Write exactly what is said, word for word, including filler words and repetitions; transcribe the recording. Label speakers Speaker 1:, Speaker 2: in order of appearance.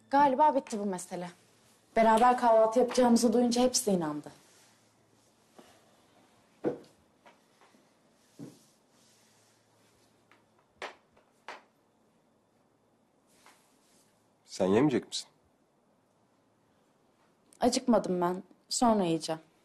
Speaker 1: Galiba bitti bu mesele. Beraber kahvaltı yapacağımızı duyunca hepsi inandı.
Speaker 2: Sen yemeyecek misin?
Speaker 1: Acıkmadım ben. Sonra yiyeceğim.